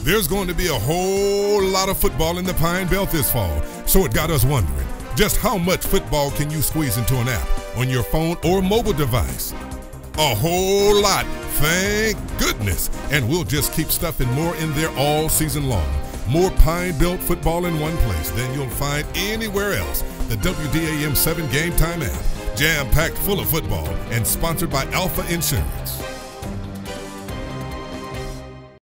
There's going to be a whole lot of football in the Pine Belt this fall, so it got us wondering, just how much football can you squeeze into an app on your phone or mobile device? A whole lot, thank goodness. And we'll just keep stuffing more in there all season long. More Pine Belt football in one place than you'll find anywhere else. The WDAM 7 Gametime app, jam-packed full of football and sponsored by Alfa Insurance.